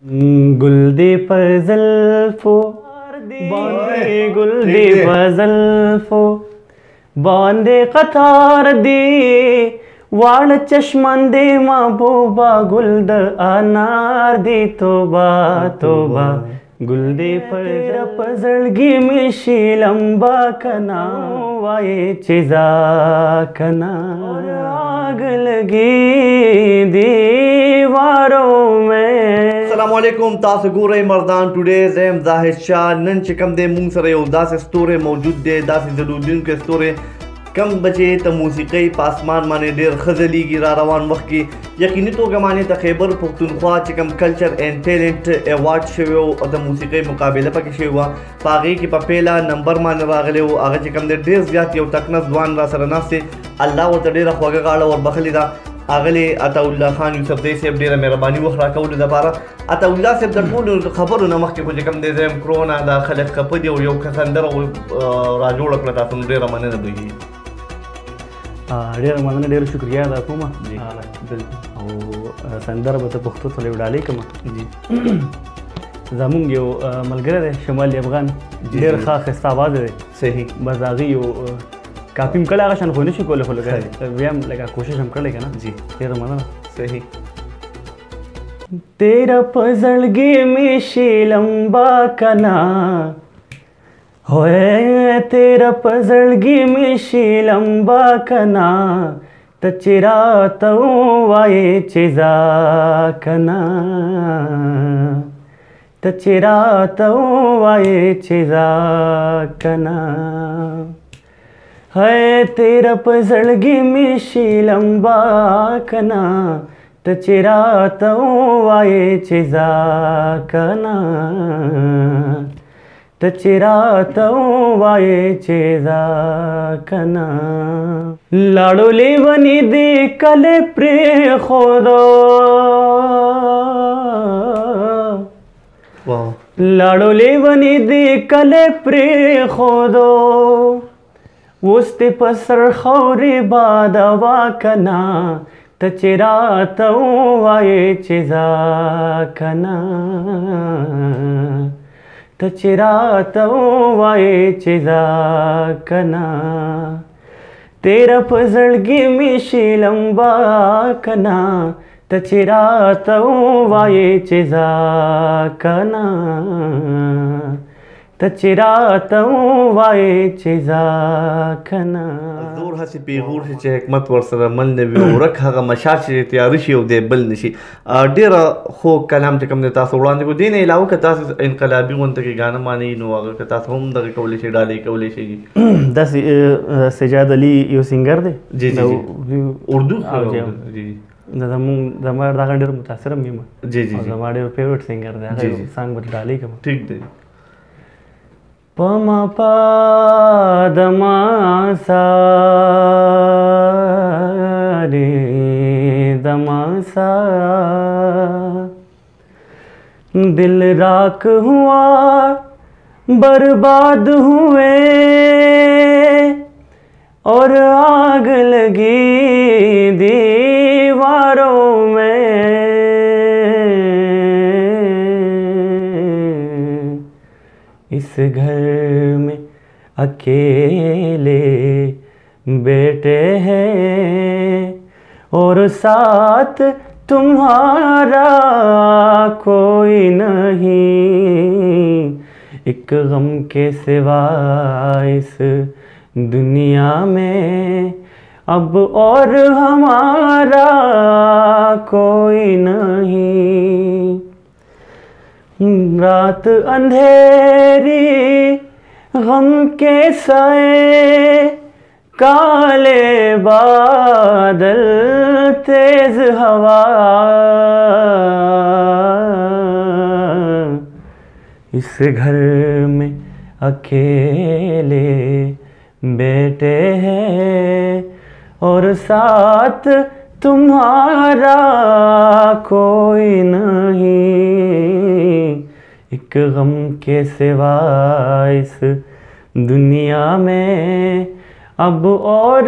गुल दे पर ज़ुल्फ़ो बांदे गुल दे पर ज़ुल्फ़ो बांदे कतार दे वाल चश्मन दे महबूबा गुल द अनार दे तोबा तोबा गुल दे पर पजड़गी मिशी लंबा कना वाए चिजा कना आग लगी दीवारों में। अस्सलामुअलैकुम तासु गुरे मर्दान टुडे ज़ैम ज़ाहिद शाह नन चिकम दे मूंग सरे उदास स्टोरे मौजूद दे दास जलूद्दीन के स्टोरे कम बचे त मूसीक़ी पासमान माने डेर खजली की रवान वक्त की यकीनी तो माने त खैबर पख्तूनख्वा चिकम culture and talent award show और मूसीक़ी मुकाबले पके शेवा पागे की पपेला नंबर माने रागले वो आगे चिकम दे डेर ज़्यादा यो तकनस दुआन रा सरना से अल्लाह व तडेरा ख्वागा गाड़ा और बखलिदा आगले अताउल्ला खान यूसुफ दे से डेरा मेहरबानी वखरा कौल दबारा अताउल्ला से दटूल खबर नमक के चिकम दे ज़ैम कोरोना दा खलक कपदी और यो खसंदर राजोड़ कलता सुन डेरा माने दबी ډېر مننه ډېر شکریا ادا کوم او سندره به ته پښتو ته وډالې کوم زمونږ یو ملګری دی شمالي افغان ډېر ښه ښایسته اواز دی صحیح بس هغې یو کاپي م کړی هغه شان خو نه شي کولی خو لږ بیا هم لږه کوشش هم کړی که نه جی ډېره مننه صحیح तेरा पजड़गी में शी लंबा कना होए तेरा पजड़गी में शी लंबा कना तचिरा तो वाए चिजा कना तचिरा तो वाए चिजा कना है तेरा पजड़गी में शी लंबा कना तचिरा तो वाए चिजा कना तचिरा तो वाए चेजा कना लाड़ो ले बनी दे कले प्रे खोदो लाड़ो ले बनी दे कले प्रे खोदो वस्ते पसर खौरे बादवा कना तचिरा तो वाए चेजा कना तचिरा तो वाए चिजा कना तेरा पजड़गी में शी लंबा कना तचिरा तो वाए चिजा कना तचिरा तो वाए चिजा कना जोर हसी पेगूर से हिकमत वर्सर मन ने भी रख हगा मशार से तैयार शी दे बल नशी डेरा खो कलाम चकम ने तास उड़ाने को दिन इलाव का तास इनकलाबी वन तक गाना मानी नो अगर का तास हम दग कवले से डाले कवले से जी दस सजाद अली यो सिंगर दे जी जी उर्दू जी जमार दा गंडर मुतासर मी जी जी जमार फेवरेट सिंगर दे अगर सांग बत डाले कम ठीक दे पमा पा दमा सा रे दमा सा दिल राख हुआ बर्बाद हुए और आग लगी दीवारों में इस घर में अकेले बेटे हैं और साथ तुम्हारा कोई नहीं एक गम के सिवा इस दुनिया में अब और हमारा कोई नहीं रात अंधेरी गम के साए काले बादल तेज हवा इस घर में अकेले बेटे हैं और साथ तुम्हारा कोई नहीं एक गम के सिवा इस दुनिया में अब और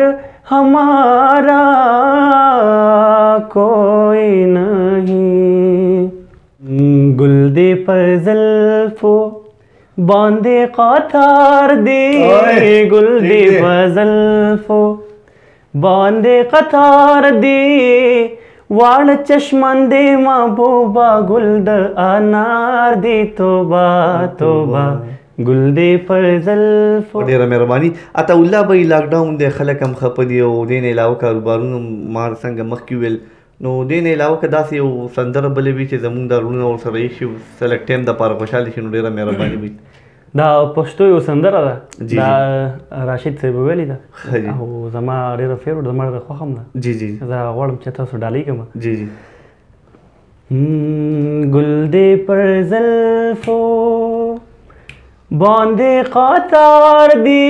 हमारा कोई नहीं। गुल दे पर ज़ुल्फ़ो बांधे क़तार दे, गुल दे पर ज़ुल्फ़ो बांधे क़तार दे, वाड़ चश्मन दे महबूबा गुल द अनार दे, तोबा तोबा गुल दे पर ज़ुल्फ़ो. ډیره مهرباني. عطاالله به لاکډاون دی خلک هم خفه دي او دې نه علاوه کاروبارونه ما څنګه مخکې ویل نو دې نه علاوه که داسې یو سندره بلې وي چې زمونږ دا وروڼه ورسره ایښي سلک ټایم دپاره خوشحاله شي نو ډیره مهرباني وي. دا پښتو یو سندره ده دا راشد صاحب ویلې ده او زما ډېره فیوریټ زما ډېره خوښه هم ده. جی جی زه غواړم چې تاسو ډالۍ کړم. جی جی. गुल दे पर ज़ुल्फ़ो बांधे क़तार दे,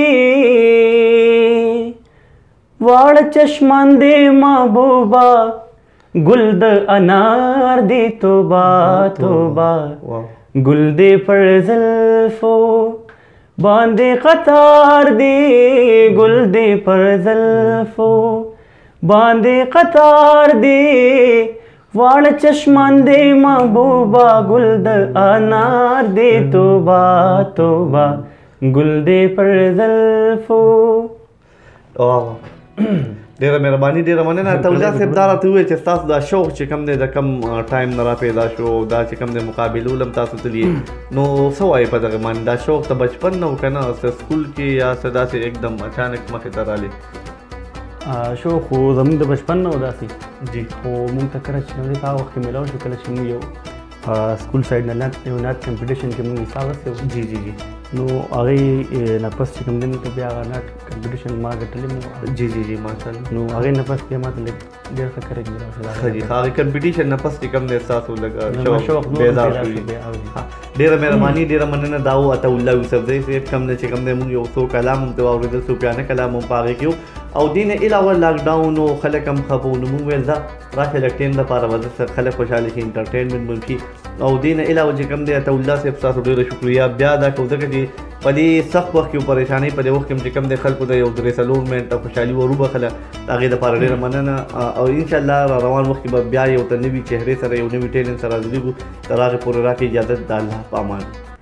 वाड़ चश्मन दे महबूबा गुल द अनार दे, तोबा तोबा गुल दे पर ज़ुल्फ़ो बांधे क़तार दे, गुल दे पर ज़ुल्फ़ो बांधे क़तार दे, वाड़ चश्मन दे महबूबा गुल द अनार दे, तोबा तोबा गुल दे पर ज़ुल्फ़ो. ډیره مهرباني ډیره مننه. عطاالله صاحب دا راته وویل چې ستاسو دا شوق چې کوم دی د کم ټایم نه را پیدا شو دا چې کوم دی مقابلو هم تاسو تلي نو څه وایي په دغه باندې دا شوق ته بچپن نه و که نه سکول کې یا څه داسې एकदम اچانک مخې ته رالی؟ شوق خو زموږ د بچپن نه و داسې جی خو موږ ته کله چې نو دی په هغه وخت کې میلاو شو کله چې موږ یو سکول سایډ نه یو نعت کمپټیشن کې موږ حصه واخیستو. جی جی جی. نو هغې نه پس چې کوم دی نو بیا هغه نعت کمپټیشن ما ګټلی مو. جی جی جی ماشاءالله. نو هغې نه پس بیا ما ته لږ ډېر ښه کرېج میلاو شو. ښه جي هغې کمپټیشن نه پس چې کوم دی ستاسو لږ شوق بیدار شوي. ډېره مهرباني ډېره مننه. دا و عطاالله یوسفزی صاحب کوم دی چې کوم دی موږ یو څو کلام هم ته واورېدل صوفیانه کلام هم په هغې کې و او دې نه علاوه لاکډاون و خلک هم خفه و نو موږ ویل ځه راشه لږ ټایم دپاره به دلته خلک خوشحاله شي انټرټینمنټ به شي او دې نه علاوه چې کوم دی عطاالله صاحب ستاسو ډېره شکریه بیا ادا کوو ځکه چې په دې سخت وخت کې پریشانۍ په دې وخت کې چې کوم دی خلکو ته یو 3-4 منټه خوشحالي وروبخله د هغې دپاره ډېره مننه او انشاءالله را روان وخت کې به بیا یو ته نوي چهرې سره یو نوي ټیلنټ سره حاضرېږو تر هغې پورې راکړې اجازت د الله په امان.